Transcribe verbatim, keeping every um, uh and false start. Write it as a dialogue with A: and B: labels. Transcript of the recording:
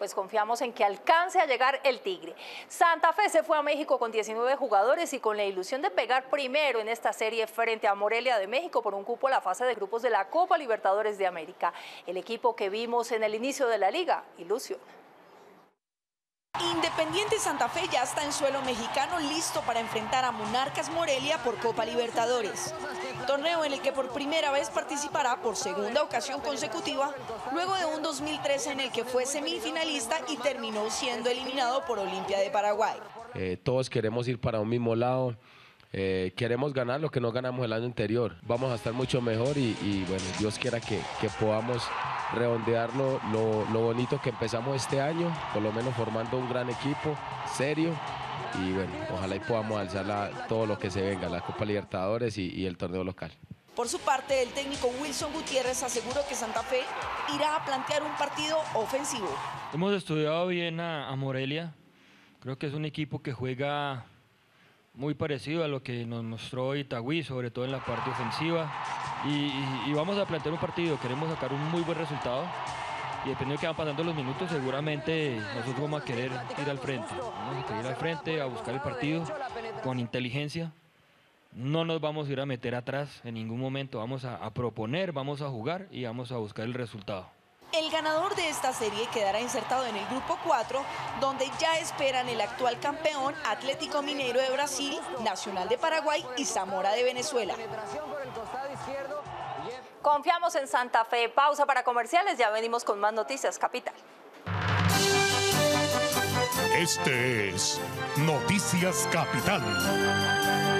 A: pues confiamos en que alcance a llegar el Tigre. Santa Fe se fue a México con diecinueve jugadores y con la ilusión de pegar primero en esta serie frente a Morelia de México por un cupo a la fase de grupos de la Copa Libertadores de América. El equipo que vimos en el inicio de la liga ilusiona.
B: Independiente Santa Fe ya está en suelo mexicano, listo para enfrentar a Monarcas Morelia por Copa Libertadores. Torneo en el que por primera vez participará por segunda ocasión consecutiva, luego de un dos mil trece en el que fue semifinalista y terminó siendo eliminado por Olimpia de Paraguay.
C: Eh, todos queremos ir para un mismo lado. Eh, queremos ganar lo que no ganamos el año anterior. Vamos a estar mucho mejor y, y bueno, Dios quiera que, que podamos redondear lo, lo, lo bonito que empezamos este año, por lo menos formando un gran equipo, serio, y bueno, ojalá y podamos alzar la, todo lo que se venga, la Copa Libertadores y, y el torneo local.
B: Por su parte, el técnico Wilson Gutiérrez aseguró que Santa Fe irá a plantear un partido ofensivo.
D: Hemos estudiado bien a, a Morelia, creo que es un equipo que juega muy parecido a lo que nos mostró Itagüí, sobre todo en la parte ofensiva, y, y, y vamos a plantear un partido, queremos sacar un muy buen resultado y dependiendo de que van pasando los minutos seguramente nosotros vamos a querer ir al frente, vamos a querer ir al frente a buscar el partido con inteligencia, no nos vamos a ir a meter atrás en ningún momento, vamos a, a proponer, vamos a jugar y vamos a buscar el resultado.
B: El ganador de esta serie quedará insertado en el grupo cuatro, donde ya esperan el actual campeón Atlético Mineiro de Brasil, Nacional de Paraguay y Zamora de Venezuela.
A: Confiamos en Santa Fe. Pausa para comerciales, ya venimos con más noticias, Capital.
E: Este es Noticias Capital.